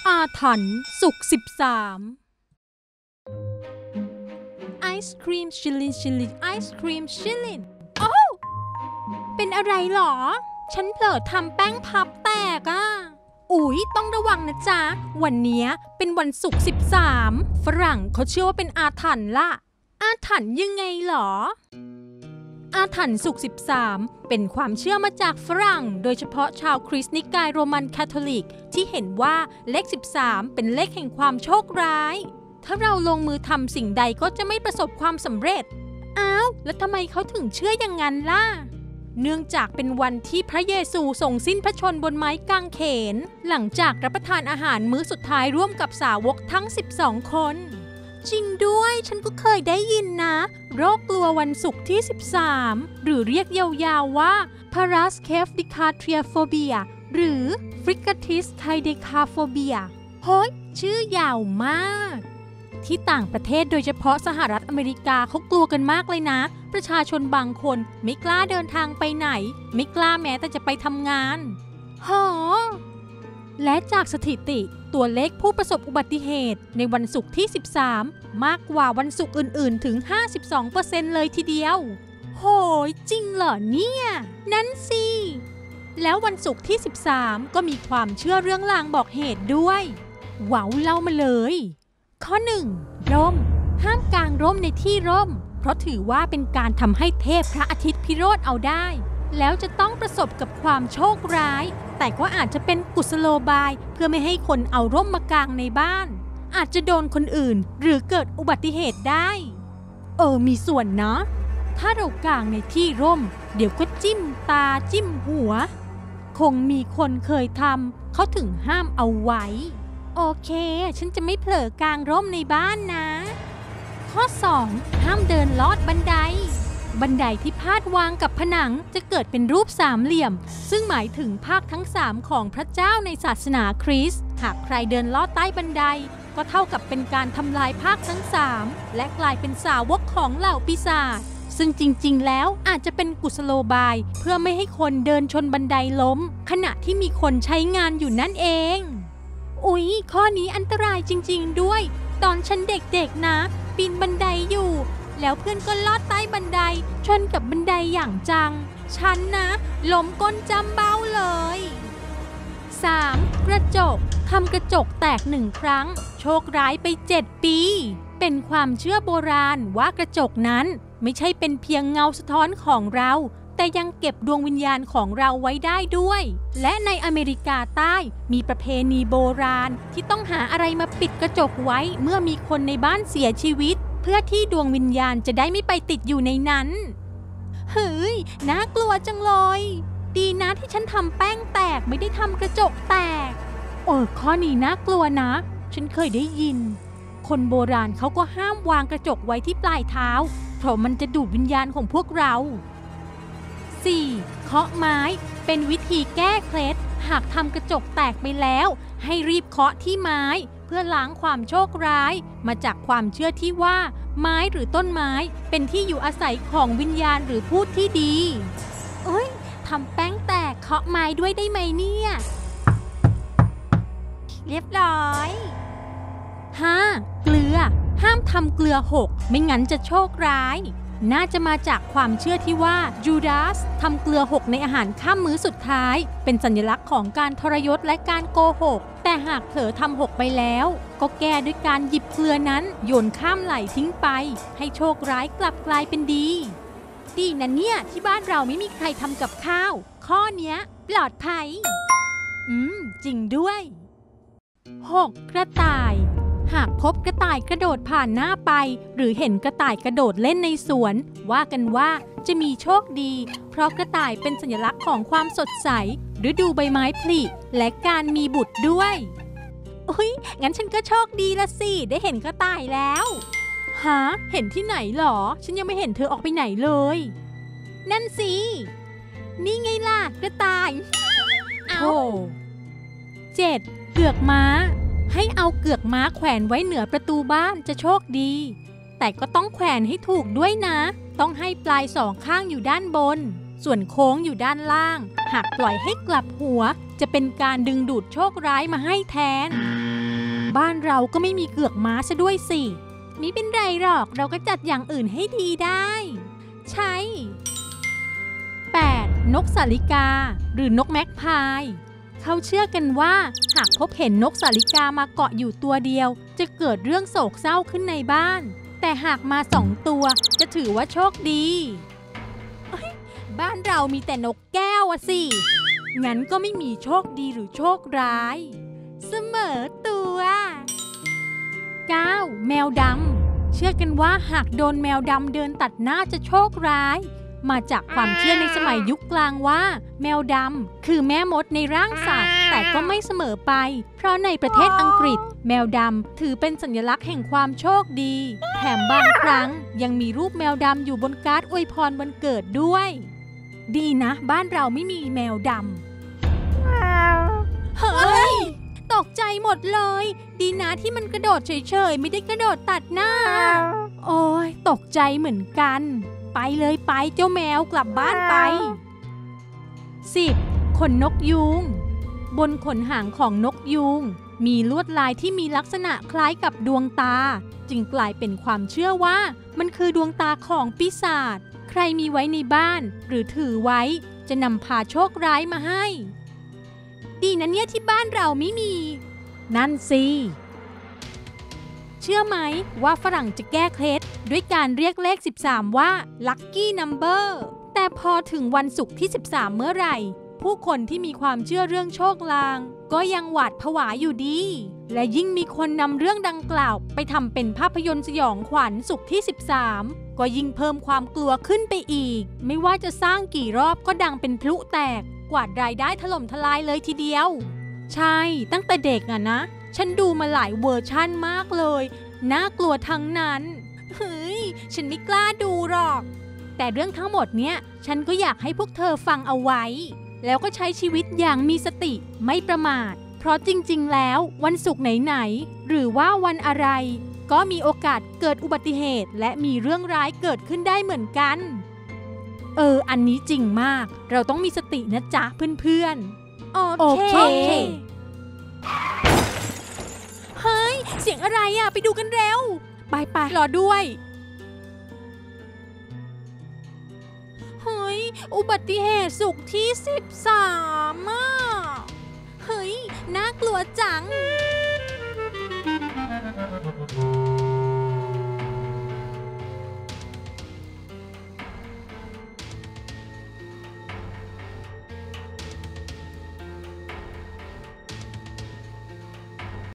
อาถรรพ์ศุกร์13ไอศครีมชิลลินไอศครีมชิลลินโอ้เป็นอะไรหรอฉันเผลอทำแป้งพับแตกอุ๊ยต้องระวังนะจ๊ะวันนี้เป็นวันศุกร์13ฝรั่งเขาเชื่อว่าเป็นอาถรรพ์ละอาถรรพ์ยังไงหรออาถรรพ์ศุกร์13เป็นความเชื่อมาจากฝรั่งโดยเฉพาะชาวคริสต์นิกายโรมันคาทอลิกที่เห็นว่าเลข13เป็นเลขแห่งความโชคร้ายถ้าเราลงมือทำสิ่งใดก็จะไม่ประสบความสำเร็จอ้าวแล้วทำไมเขาถึงเชื่ออย่างนั้นล่ะเนื่องจากเป็นวันที่พระเยซูทรงสิ้นพระชนม์บนไม้กางเขนหลังจากรับประทานอาหารมื้อสุดท้ายร่วมกับสาวกทั้ง12คนจริงด้วยฉันก็เคยได้ยินนะโรคกลัววันศุกร์ที่13หรือเรียกยาวๆว่า Paraskephdicatriaphobia หรือ Fricatis caedecaphobia โฮ้ยชื่อยาวมากที่ต่างประเทศโดยเฉพาะสหรัฐอเมริกาเขากลัวกันมากเลยนะประชาชนบางคนไม่กล้าเดินทางไปไหนไม่กล้าแม้แต่จะไปทำงานและจากสถิติตัวเลขผู้ประสบอุบัติเหตุในวันศุกร์ที่13มากกว่าวันศุกร์อื่นๆถึง 52% เลยทีเดียวโหยจริงเหรอเนี่ยนั่นสิแล้ววันศุกร์ที่13ก็มีความเชื่อเรื่องลางบอกเหตุด้วยว้าวเล่ามาเลยข้อ 1. ร่มห้ามกางร่มในที่ร่มเพราะถือว่าเป็นการทำให้เทพพระอาทิตย์พิโรธเอาได้แล้วจะต้องประสบกับความโชคร้ายแต่ก็อาจจะเป็นกุศโลบายเพื่อไม่ให้คนเอาร่มมากางในบ้านอาจจะโดนคนอื่นหรือเกิดอุบัติเหตุได้มีส่วนนะถ้าเรากางในที่ร่มเดี๋ยวก็จิ้มตาจิ้มหัวคงมีคนเคยทำเขาถึงห้ามเอาไว้โอเคฉันจะไม่เผลอกางร่มในบ้านนะข้อ 2. ห้ามเดินลอดบันไดที่พาดวางกับผนังจะเกิดเป็นรูปสามเหลี่ยมซึ่งหมายถึงภาคทั้ง3ของพระเจ้าในศาสนาคริสต์หากใครเดินลอดใต้บันไดก็เท่ากับเป็นการทำลายภาคทั้ง3และกลายเป็นสาวกของเหล่าปีศาจซึ่งจริงๆแล้วอาจจะเป็นกุศโลบายเพื่อไม่ให้คนเดินชนบันไดล้มขณะที่มีคนใช้งานอยู่นั่นเองอุ๊ยข้อนี้อันตรายจริงๆด้วยตอนฉันเด็กๆนะปีนบันไดอยู่แล้วเพื่อนก็ลอดใต้บันไดชนกับบันไดอย่างจังฉันนะล้มก้นจำเบ้าเลย 3. กระจกทำกระจกแตก1ครั้งโชคร้ายไป7ปีเป็นความเชื่อโบราณว่ากระจกนั้นไม่ใช่เป็นเพียงเงาสะท้อนของเราแต่ยังเก็บดวงวิญญาณของเราไว้ได้ด้วยและในอเมริกาใต้มีประเพณีโบราณที่ต้องหาอะไรมาปิดกระจกไว้เมื่อมีคนในบ้านเสียชีวิตเพื่อที่ดวงวิญญาณจะได้ไม่ไปติดอยู่ในนั้นเฮ้ยน่ากลัวจังเลยดีนะที่ฉันทำแป้งแตกไม่ได้ทำกระจกแตกข้อนี้น่ากลัวนะฉันเคยได้ยินคนโบราณเขาก็ห้ามวางกระจกไว้ที่ปลายเท้าเพราะมันจะดูดวิญญาณของพวกเรา 4. เคาะไม้เป็นวิธีแก้เคล็ดหากทำกระจกแตกไปแล้วให้รีบเคาะที่ไม้เพื่อล้างความโชคร้ายมาจากความเชื่อที่ว่าไม้หรือต้นไม้เป็นที่อยู่อาศัยของวิญญาณหรือพูดที่ดีทำแป้งแตกเคาะไม้ด้วยได้ไหมเนี่ยเรียบร้อย 5. เกลือห้ามทำเกลือหกไม่งั้นจะโชคร้ายน่าจะมาจากความเชื่อที่ว่ายูดาสทำเกลือหกในอาหารค่ำมื้อสุดท้ายเป็นสัญลักษณ์ของการทรยศและการโกหกแต่หากเผลอทำหกไปแล้วก็แก้ด้วยการหยิบเกลือนั้นโยนข้ามไหลทิ้งไปให้โชคร้ายกลับกลายเป็นดีนะเนี่ยที่บ้านเราไม่มีใครทำกับข้าวข้อเนี้ยปลอดภัยจริงด้วย 6. กระต่ายหากพบกระต่ายกระโดดผ่านหน้าไปหรือเห็นกระต่ายกระโดดเล่นในสวนว่ากันว่าจะมีโชคดีเพราะกระต่ายเป็นสัญลักษณ์ของความสดใสฤดูใบไม้ผลิและการมีบุตรด้วยงั้นฉันก็โชคดีละสิได้เห็นกระต่ายแล้วเห็นที่ไหนหรอฉันยังไม่เห็นเธอออกไปไหนเลยนั่นสินี่ไงล่ะกระต่าย7. เกือกม้าให้เอาเกือกม้าแขวนไว้เหนือประตูบ้านจะโชคดีแต่ก็ต้องแขวนให้ถูกด้วยนะต้องให้ปลายสองข้างอยู่ด้านบนส่วนโค้งอยู่ด้านล่างหากปล่อยให้กลับหัวจะเป็นการดึงดูดโชคร้ายมาให้แทนบ้านเราก็ไม่มีเกือกม้าซะด้วยสิมิเป็นไรหรอกเราก็จัดอย่างอื่นให้ดีได้ใช่ 8. นกสาลิกาหรือนกแม็กพายเขาเชื่อกันว่าหากพบเห็นนกสาลิกามาเกาะอยู่ตัวเดียวจะเกิดเรื่องโศกเศร้าขึ้นในบ้านแต่หากมา2 ตัวจะถือว่าโชคดีบ้านเรามีแต่นกแก้วอะสิงั้นก็ไม่มีโชคดีหรือโชคร้ายเสมอตัว 9. แมวดำเชื่อกันว่าหากโดนแมวดำเดินตัดหน้าจะโชคร้ายมาจากความเชื่อในสมัยยุคกลางว่าแมวดำคือแม่มดในร่างสัตว์แต่ก็ไม่เสมอไปเพราะในประเทศอังกฤษแมวดำถือเป็นสัญลักษณ์แห่งความโชคดีแถมบางครั้งยังมีรูปแมวดำอยู่บนการ์ดอวยพรวันเกิดด้วยดีนะบ้านเราไม่มีแมวดำเฮ้ยตกใจหมดเลยดีนะที่มันกระโดดเฉยๆไม่ได้กระโดดตัดหน้าโอ้ยตกใจเหมือนกันไปเลยไปเจ้าแมวกลับบ้านไป 10. ขนนกยูงบนขนหางของนกยูงมีลวดลายที่มีลักษณะคล้ายกับดวงตาจึงกลายเป็นความเชื่อว่ามันคือดวงตาของปีศาจใครมีไว้ในบ้านหรือถือไว้จะนำพาโชคร้ายมาให้ดีนะเนี่ยที่บ้านเราไม่มีนั่นสิเชื่อไหมว่าฝรั่งจะแก้เคล็ดด้วยการเรียกเลข13ว่า Lucky Number แต่พอถึงวันศุกร์ที่13เมื่อไหร่ผู้คนที่มีความเชื่อเรื่องโชคลางก็ยังหวาดผวาอยู่ดีและยิ่งมีคนนำเรื่องดังกล่าวไปทำเป็นภาพยนตร์สยองขวัญศุกร์ที่13ก็ยิ่งเพิ่มความกลัวขึ้นไปอีกไม่ว่าจะสร้างกี่รอบก็ดังเป็นพลุแตกกวาดรายได้ถล่มทลายเลยทีเดียวใช่ตั้งแต่เด็กอะนะฉันดูมาหลายเวอร์ชั่นมากเลยน่ากลัวทั้งนั้นเฮ้ยฉันไม่กล้าดูหรอกแต่เรื่องทั้งหมดเนี้ยฉันก็อยากให้พวกเธอฟังเอาไว้แล้วก็ใช้ชีวิตอย่างมีสติไม่ประมาทเพราะจริงๆแล้ววันศุกร์ไหนๆหรือว่าวันอะไรก็มีโอกาสเกิดอุบัติเหตุและมีเรื่องร้ายเกิดขึ้นได้เหมือนกันอันนี้จริงมากเราต้องมีสตินะจ๊ะเพื่อนๆโอเคเฮ้ยเสียงอะไรอะไปดูกันเร็วไปรอด้วยเฮ้ยอุบัติเหตุศุกร์ที่13อ่ะเฮ้ยน่ากลัวจัง